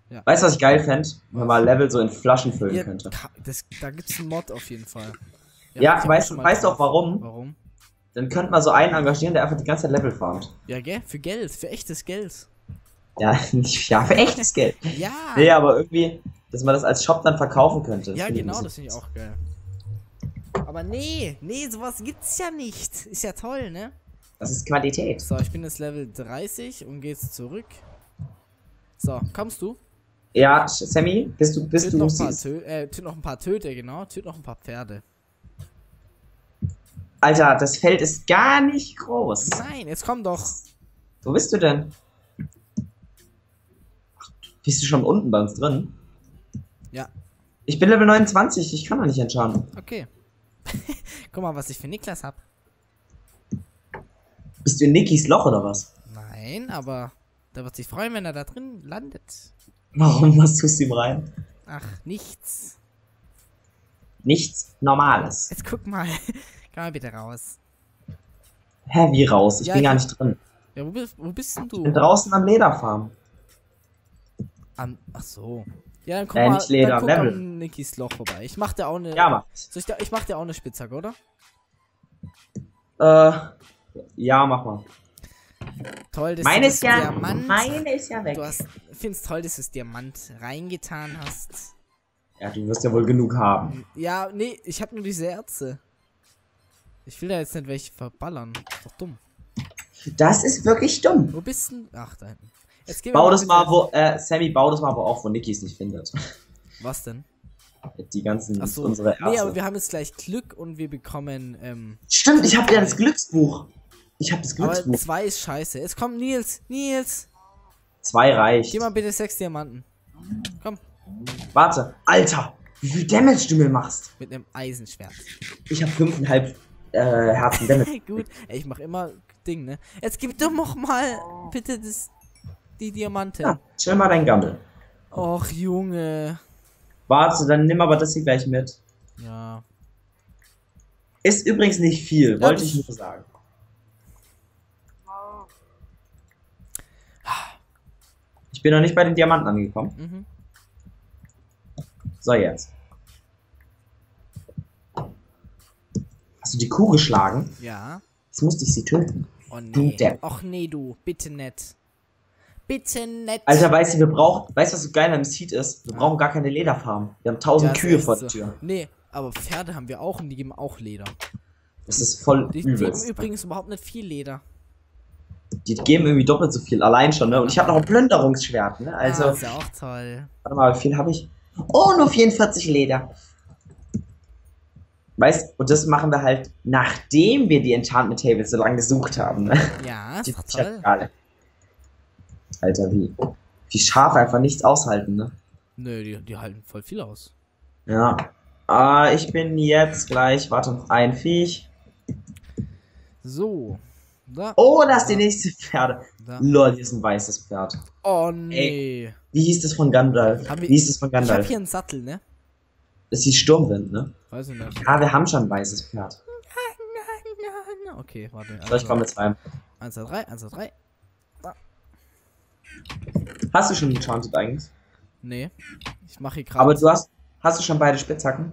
Ja. Weißt du, was ich geil fände? Wenn man Level so in Flaschen füllen Ja, könnte. da gibt's einen Mod auf jeden Fall. Ja, hab ich weißt schon du mal auch drauf. warum? Warum? Dann könnte man so einen engagieren, der einfach die ganze Zeit Level farmt. Ja, gell? Für Geld, für echtes Geld. Ja, ja, für echtes Geld. Ja! Nee, aber irgendwie, dass man das als Shop dann verkaufen könnte. Ja, finde ich genau, ein das bisschen- finde ich auch geil. Aber nee, sowas gibt's ja nicht. Ist ja toll, ne? Das ist Qualität. So, ich bin jetzt Level 30 und geh jetzt zurück. So, kommst du? Ja, Sammy, bist du Töt noch, siehst- noch ein paar Töte, genau. Töt noch ein paar Pferde. Alter, das Feld ist gar nicht groß. Nein, jetzt komm doch. Wo bist du denn? Bist du schon unten bei uns drin? Ja, Ich bin Level 29, ich kann da nicht entschauen. okay. Guck mal, was ich für Niklas hab. Bist du in Nikis Loch oder was? Nein, aber der wird sich freuen, wenn er da drin landet. Warum? Was tust du ihm rein? Ach, nichts. Nichts Normales. Jetzt guck mal. Komm mal bitte raus. Hä, wie raus? Ich Ja, bin gar ich- nicht drin. Ja, wo bist denn Ich bin du? draußen am Lederfarm. Ach so. Ja, dann guck Nicht mal, Leder, dann guck Level. an Nikis Loch vorbei. Ich mach dir auch eine. Ja, mach. Ich mach dir auch eine Spitzhacke, oder? Ja, mach mal. Toll, dass Meine du ist das ja, Diamant. meine ist ja weg. Du find's toll, dass du das Diamant reingetan hast. Ja, du wirst ja wohl genug haben. Ja, nee, ich hab nur diese Erze. Ich will da jetzt nicht welche verballern. Ist doch dumm. Das ist wirklich dumm. Wo bist denn? Ach, da hinten. Jetzt gehen wir Bau das bitte- mal, wo, Sammy, bau das mal aber auch, wo Niki es nicht findet. Was denn? Die ganzen, Ach so. unsere Nee, Erze. aber wir haben jetzt gleich Glück und wir bekommen, Stimmt, ich hab ja das Glücksbuch. Ich hab das aber Glücksbuch. 2 ist scheiße. Jetzt kommt Nils. Nils! 2 reicht. Gib mal bitte 6 Diamanten. Komm, Warte, Alter, wie viel Damage du mir machst. mit einem Eisenschwert. Ich hab 5,5 Herzen Damage. Gut, ey, ich mach immer Ding, ne? Jetzt gib doch noch mal bitte die Diamante. Ja, chill mal dein Gammel. Och, Junge. Warte, dann nimm aber das hier gleich mit. Ja. Ist übrigens nicht viel, wollte ich nur sagen. Ich bin noch nicht bei den Diamanten angekommen. Mhm. So, jetzt. Hast du die Kuh geschlagen? Ja. Jetzt musste ich sie töten. Oh Du nee. Depp. Och nee, du. Bitte nett. Bitte nett. Alter, weißt du, weißt du, was so geil am Seed ist? Wir brauchen gar keine Lederfarm. Wir haben 1000 Ja, ist Kühe echt vor so. der Tür. Nee, aber Pferde haben wir auch und die geben auch Leder. Das ist voll Die geben übelst. übrigens überhaupt nicht viel Leder. Die geben irgendwie doppelt so viel, allein schon, ne? Und ich habe noch ein Plünderungsschwert, ne? Also, ist ja auch toll. warte mal, wie viel habe ich? Oh, nur 44 Leder. Weißt, und das machen wir halt, nachdem wir die Enchantment Tables so lange gesucht haben, ne? Ja, ist Die doch ich hab toll. gerade. Alter, wie Schafe einfach nichts aushalten, ne? Nö, die halten voll viel aus. Ja. Ich bin jetzt gleich, warte, noch ein Viech. So. Da. Oh, das ist die nächste Pferde. Da. Lol, hier ist ein weißes Pferd. Oh nee. Wie hieß das von Gandalf? Haben wir- Wie hieß das von Ich hab Gandalf? hier einen Sattel, ne? Das hieß Sturmwind, ne? Weiß ich nicht. Ah, wir haben schon ein weißes Pferd. Okay, warte. So, ich komme jetzt rein. 1, 2, 3, 1, 2, 3. Hast du schon Enchanted eigentlich? Nee. Ich mache hier gerade. Aber hast du schon beide Spitzhacken?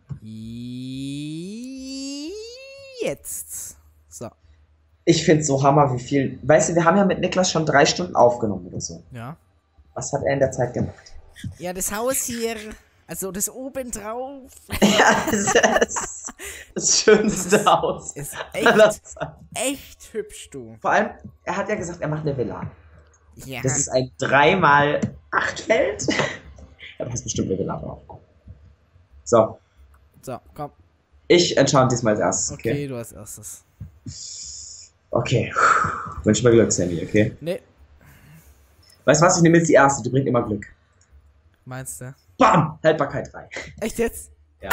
Jetzt. So. Ich find's so Hammer, wie viel. Weißt du, wir haben ja mit Niklas schon 3 Stunden aufgenommen oder so. Ja. Was hat er in der Zeit gemacht? Ja, das Haus hier. Also das oben drauf. Ja, das schönste Haus. Ist aller echt, Zeiten. echt hübsch, du. Vor allem, er hat ja gesagt, er macht eine Villa. Ja. Das ist ein 3x8 Feld. Ja, da ist bestimmt eine Villa drauf. So, So, komm. ich enchant diesmal als erstes, Okay, okay? du als erstes. Okay. Wünsch mal Glück, Sandy, okay? Nee, Weißt du was? Ich nehme jetzt die erste, die bringt immer Glück. meinst du? Bam! Haltbarkeit 3. Echt jetzt? Ja.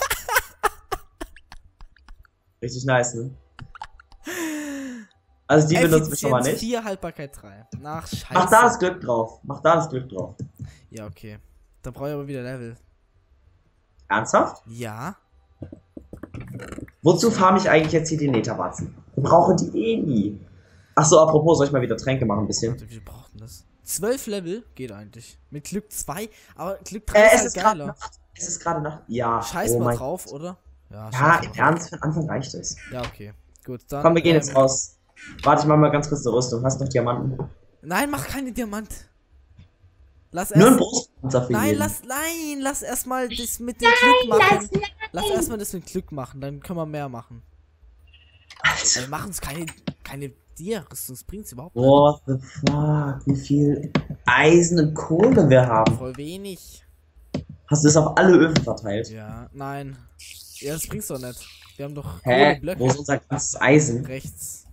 Richtig nice, ne? Also die benutzen wir schon mal nicht. 4, Haltbarkeit 3. Nach Scheiße. Mach da das Glück drauf. Mach da das Glück drauf. Ja, okay. Dann brauche ich aber wieder Level. Ernsthaft? Ja. Wozu farm ich eigentlich jetzt hier die Netherwarzen? Wir brauchen die eh nie. Achso, apropos, soll ich mal wieder Tränke machen ein bisschen? Wie viel braucht denn das? 12 Level geht eigentlich. Mit Glück 2, aber Glück 3 ist halt geiler. Es ist gerade noch. Ja. Scheiß mal drauf, oder? Ja, scheiß im mal Ernst, für den Anfang reicht es. drauf. Ja, okay. Gut, dann. Komm, wir gehen jetzt raus. Warte, ich mach mal ganz kurz eine Rüstung. Hast du noch Diamanten? Nein, mach keine Diamant. Lass Nur ein erst. Brustpanzer für Nein, jeden. lass erstmal das mit dem Glück machen. Lass erstmal das mit Glück machen, dann können wir mehr machen. Alter. Wir machen uns keine Dia-Rüstung, das bringt's überhaupt nicht. What the fuck? Wie viel Eisen und Kohle wir haben. Voll wenig. Hast du das auf alle Öfen verteilt? Ja, nein. Ja, das bringt's doch nicht. Wir haben doch Hä? Blöcke Wo ist unser ganzes Eisen? rechts.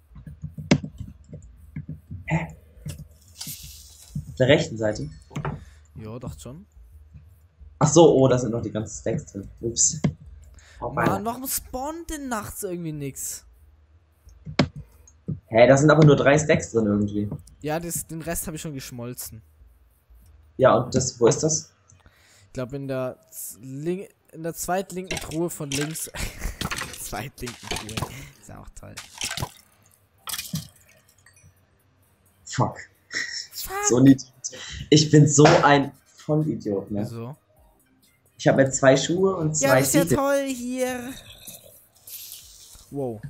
Hä? Auf der rechten Seite? Ja, doch schon. Ach so, oh, da sind noch die ganzen Stacks drin. Ups. Oh, Mann, warum spawnt denn nachts irgendwie nix? Hä, da sind aber nur 3 Stacks drin irgendwie. Ja, den Rest habe ich schon geschmolzen. Ja, und das, wo ist das? Ich glaube in der zweitlinken Truhe von links. Zweitlinken Truhe. Ist ja auch toll. Fuck. So ein Idiot. Ich bin so ein Vollidiot, ne? Wieso? Ich habe jetzt 2 Schuhe und 2 Ja, das ist ja Stiefel. toll hier. Wow.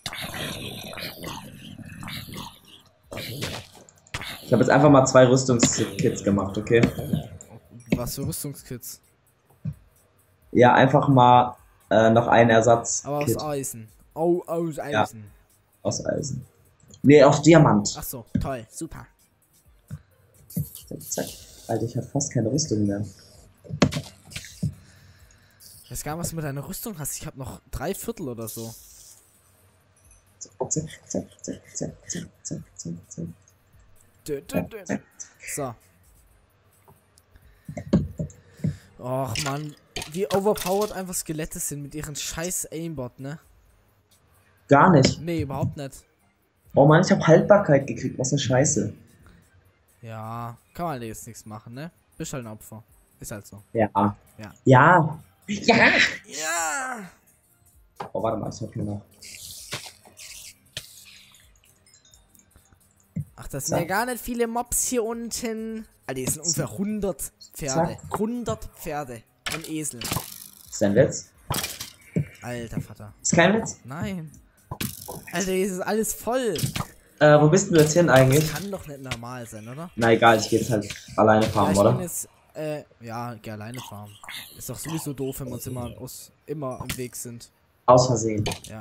Ich habe jetzt einfach mal 2 Rüstungskits gemacht, okay? Was für Rüstungskits. Ja, einfach mal noch einen Ersatz. Aber aus Eisen. Oh, aus Eisen. Aus Eisen. Nee, aus Diamant. Ach so, toll, super. Zack, zack. Alter, ich habe fast keine Rüstung mehr. Ich weiß gar nicht, was du mit deiner Rüstung hast. Ich habe noch 3/4 oder so. Zack, zack, zack, zack, zack, zack, zack, zack, zack. So. Och man, wie overpowered einfach Skelette sind mit ihren scheiß Aimbot, ne? Gar nicht. Nee, überhaupt nicht. Oh Mann, ich habe Haltbarkeit gekriegt. Was eine Scheiße. Ja, kann man jetzt nichts machen, ne? Bist halt ein Opfer. Ist halt so. Ja. Ja. Ja. Ja. Ja! Oh, warte mal, ich hab hier noch. Ach, das sind ja gar nicht viele Mobs hier unten. Alter, hier sind ungefähr 100 Pferde. 100 Pferde und Esel. Ist dein Witz? Alter Vater. Ist kein Witz? Nein. Alter, hier ist alles voll. Wo bist du jetzt hin eigentlich? Kann doch nicht normal sein, oder? Na egal, ich geh jetzt halt alleine Ja, farmen, ich bin oder? jetzt, ja, geh alleine farmen. Ist doch sowieso doof, wenn wir uns immer im Weg sind. Aus Versehen. Ja.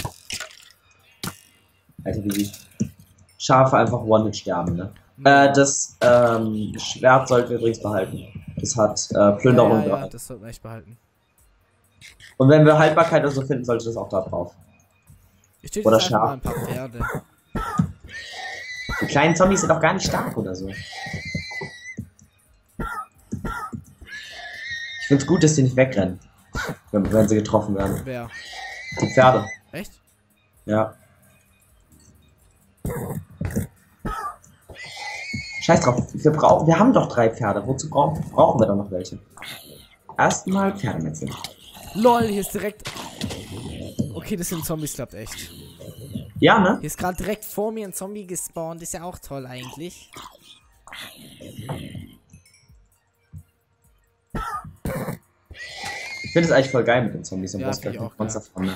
Alter, wie die Schafe einfach One-Hit sterben, ne? Ja. Das Schwert sollten wir übrigens behalten. Das hat Plünderung Ja, drauf. das sollten wir echt behalten. Und wenn wir Haltbarkeit oder so finden, sollte das auch da drauf. Ich töte Oder jetzt einfach Schaf. mal ein paar Pferde. Die kleinen Zombies sind auch gar nicht stark oder so. Ich find's gut, dass die nicht wegrennen. Wenn sie getroffen werden. Wer? Die Pferde. Echt? Ja. Scheiß drauf. Wir haben doch 3 Pferde. Wozu brauchen wir dann noch welche? Erstmal Pferdemetzel. LOL, hier ist direkt... Okay, das sind Zombies, klappt echt. Ja, ne? Hier ist gerade direkt vor mir ein Zombie gespawnt. Ist ja auch toll eigentlich. Ich finde es eigentlich voll geil mit den Zombies und Ja, brauchst find gleich ich noch auch Monster vorne.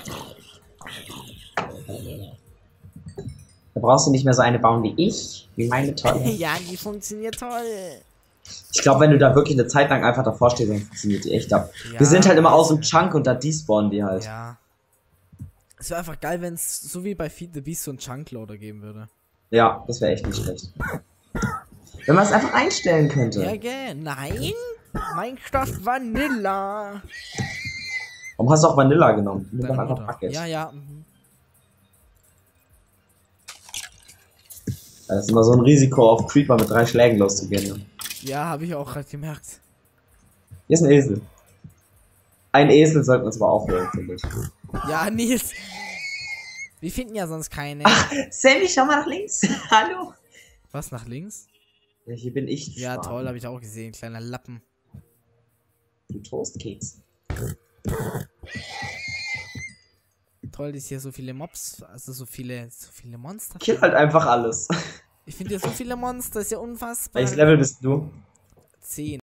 Da brauchst du nicht mehr so eine bauen wie ich. Wie meine tolle. Ja, die funktioniert toll. Ich glaube, wenn du da wirklich eine Zeit lang einfach davor stehst, dann funktioniert die echt ab. Ja, Wir sind halt immer aus dem Chunk und da despawnen die halt. Ja. Es wäre einfach geil, wenn es so wie bei Feed the Beast so einen Chunkloader geben würde. Ja, das wäre echt nicht schlecht. Wenn man es einfach einstellen könnte. Ja, gell? Nein? Minecraft Vanilla. Warum hast du auch Vanilla genommen? Nimm doch Deine einfach Mutter. Bucket. Ja, ja. Mhm. Das ist immer so ein Risiko, auf Creeper mit 3 Schlägen loszugehen. Ne? Ja, habe ich auch gerade gemerkt. Hier ist ein Esel. Ein Esel sollten wir uns aber aufhören, finde ich. Ja, Nils. Wir finden ja sonst keine. Sammy, schau mal nach links. Hallo. Was, nach links? Ja, hier bin ich. Ja, Schwan. toll, habe ich auch gesehen. Kleiner Lappen. Du Toastkeks. Toll, dass hier so viele Mobs, also so viele Monster. Kill halt einfach alles. Ich finde hier so viele Monster, ist ja unfassbar. Welches Level bist du? 10.